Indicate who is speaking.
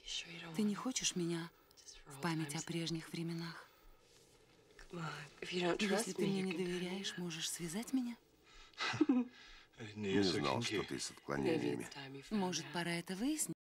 Speaker 1: Ты не хочешь меня в память о прежних временах? Если ты мне не доверяешь, можешь связать меня?
Speaker 2: Не знал, что ты с отклонениями.
Speaker 1: Может, пора это выяснить?